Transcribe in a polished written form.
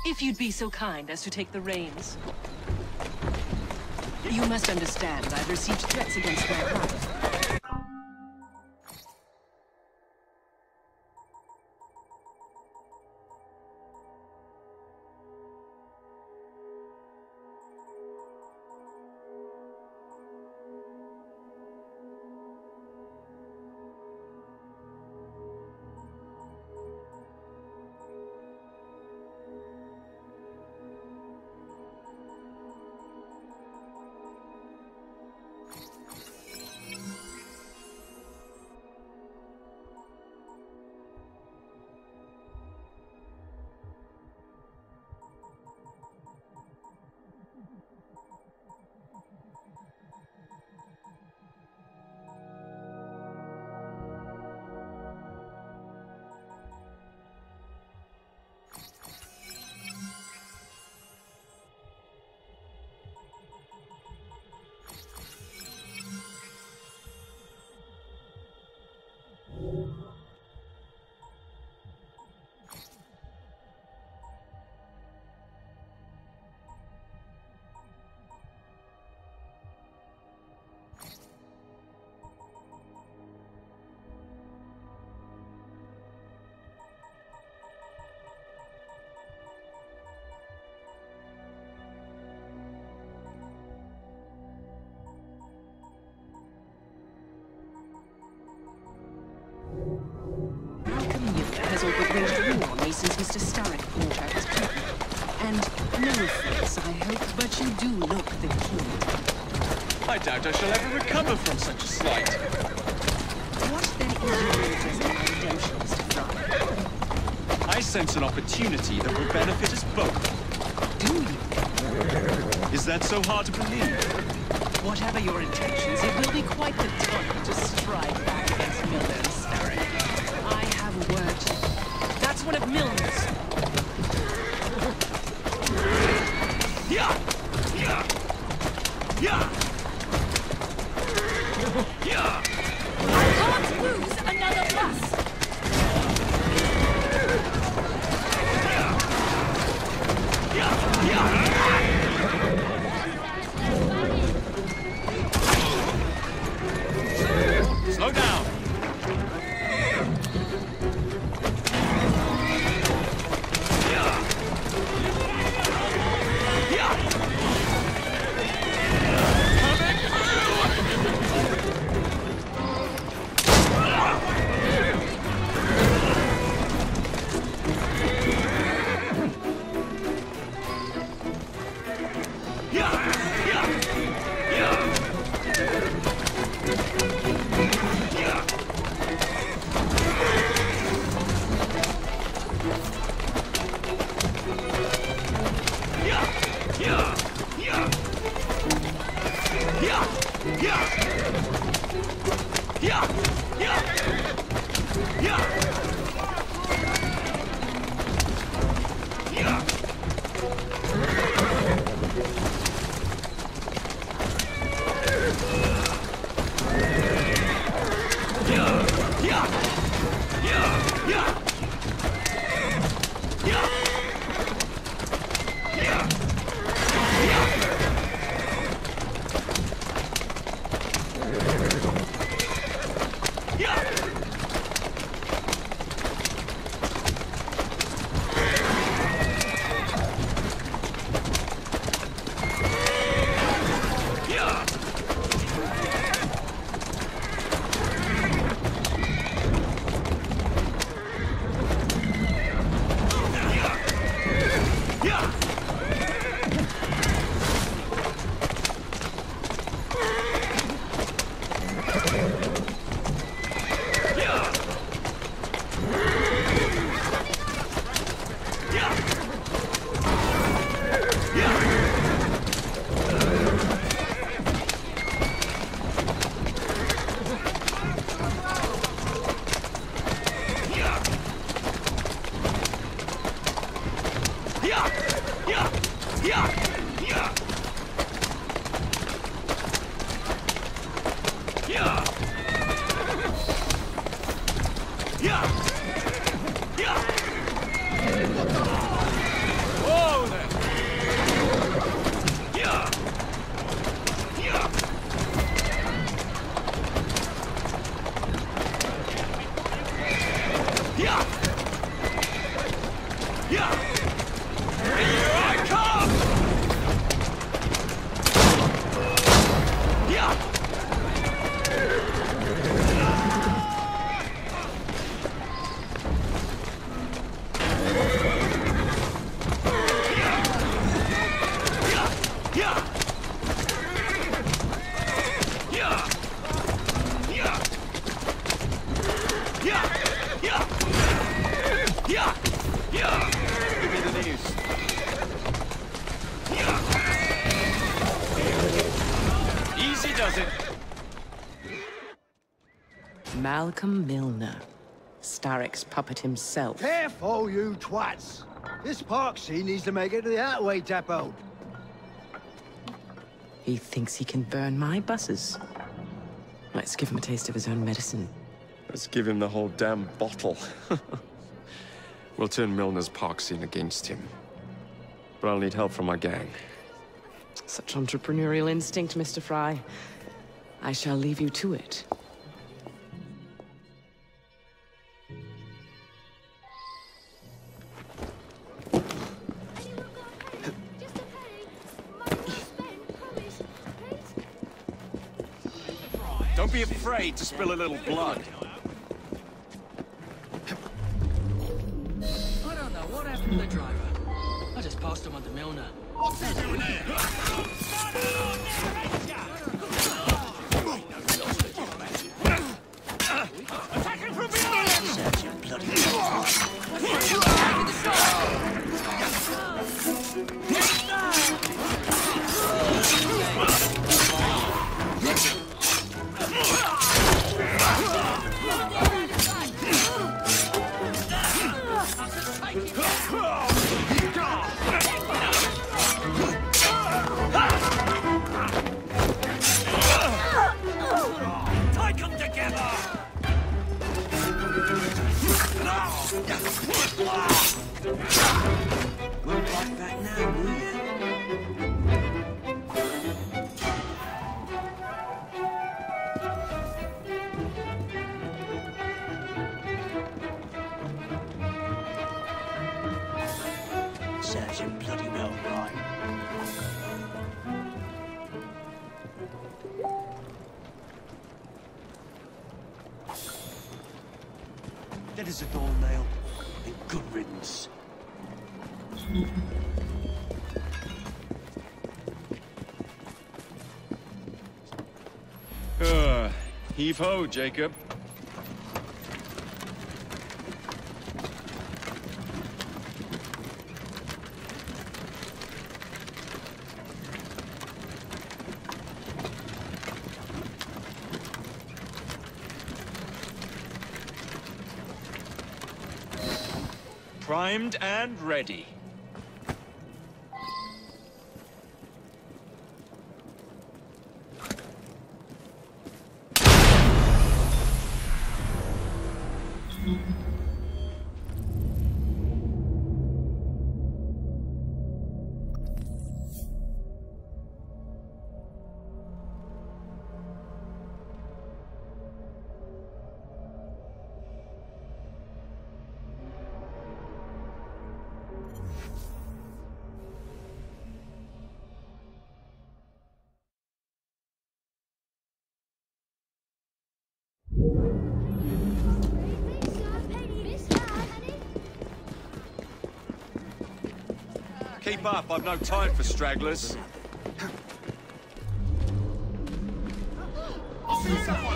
If you'd be so kind as to take the reins. You must understand, I've received threats against my life. Has all but waged war on me since Mr. Starrick brought out his people. And no offense, I hope, but you do look the king. I doubt I shall ever recover from such a slight. What then is my redemption, Mr. Fry? I sense an opportunity that will benefit us both. Do you? Is that so hard to believe? Whatever your intentions, it will be quite the time to strike back against Milner and Starrick. I have a word. That's one of Milner's. Yeah! Yeah! Yeah! Yeah! I can't lose another bus! Yeah! Yeah! Slow down! Malcolm Milner. Starrick's puppet himself. Careful, you twats! This Parksy needs to make it to the Hathaway depot. He thinks he can burn my buses. Let's give him a taste of his own medicine. Let's give him the whole damn bottle. We'll turn Milner's park scene against him. But I'll need help from my gang. Such entrepreneurial instinct, Mr. Fry. I shall leave you to it. Don't be afraid to spill a little blood. I don't know what happened to the driver. I just passed him on to Milner. What's he doing there? Attacking from behind! Take them together! Won't like that now, will you? Serves him bloody well right. Dead as a doornail, and good riddance. Heave-ho, Jacob. Primed and ready. Keep up, I've no time for stragglers. Officer